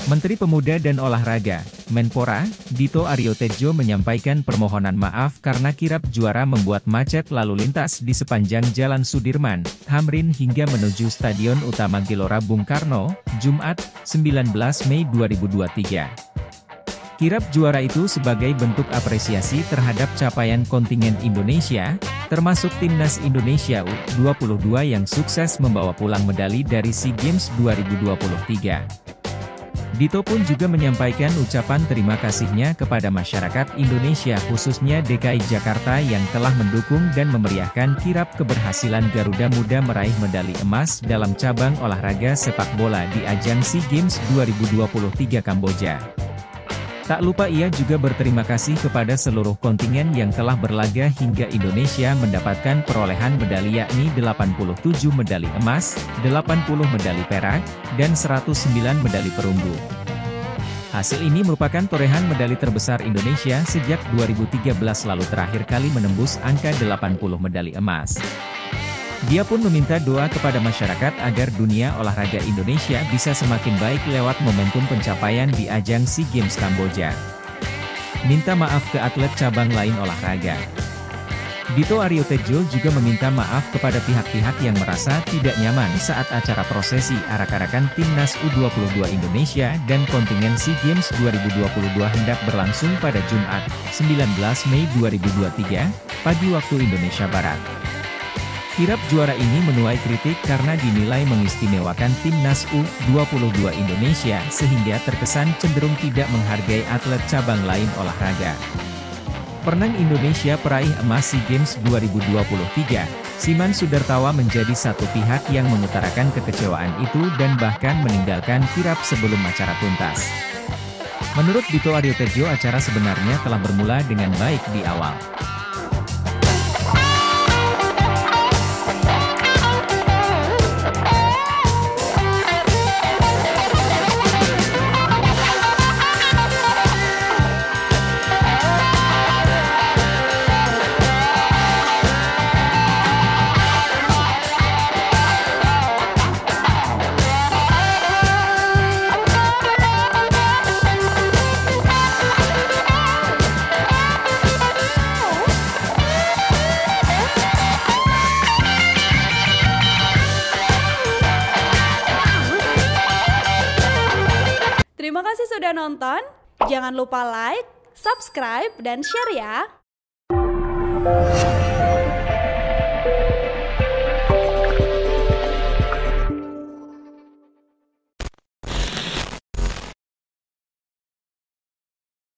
Menteri Pemuda dan Olahraga, Menpora, Dito Aryo Tejo menyampaikan permohonan maaf karena kirap juara membuat macet lalu lintas di sepanjang Jalan Sudirman, Tamrin hingga menuju Stadion Utama Gelora Bung Karno, Jumat, 19 Mei 2023. Kirap juara itu sebagai bentuk apresiasi terhadap capaian kontingen Indonesia, termasuk Timnas Indonesia U22 yang sukses membawa pulang medali dari SEA Games 2023. Dito pun juga menyampaikan ucapan terima kasihnya kepada masyarakat Indonesia khususnya DKI Jakarta yang telah mendukung dan memeriahkan kirap keberhasilan Garuda Muda meraih medali emas dalam cabang olahraga sepak bola di ajang SEA Games 2023 Kamboja. Tak lupa ia juga berterima kasih kepada seluruh kontingen yang telah berlaga hingga Indonesia mendapatkan perolehan medali yakni 87 medali emas, 80 medali perak, dan 109 medali perunggu. Hasil ini merupakan torehan medali terbesar Indonesia sejak 2013 lalu terakhir kali menembus angka 80 medali emas. Dia pun meminta doa kepada masyarakat agar dunia olahraga Indonesia bisa semakin baik lewat momentum pencapaian di ajang SEA Games Kamboja. Minta maaf ke atlet cabang lain olahraga. Dito Aryo Tejo juga meminta maaf kepada pihak-pihak yang merasa tidak nyaman saat acara prosesi arak-arakan Timnas U22 Indonesia dan kontingen SEA Games 2022 hendak berlangsung pada Jumat, 19 Mei 2023, pagi waktu Indonesia Barat. Kirap juara ini menuai kritik karena dinilai mengistimewakan Timnas U22 Indonesia sehingga terkesan cenderung tidak menghargai atlet cabang lain olahraga. Perenang Indonesia peraih emas SEA Games 2023, Siman Sudartawa menjadi satu pihak yang mengutarakan kekecewaan itu dan bahkan meninggalkan kirap sebelum acara tuntas. Menurut Dito Aryo Tejo acara sebenarnya telah bermula dengan baik di awal. Terima kasih sudah nonton, jangan lupa like, subscribe, dan share ya!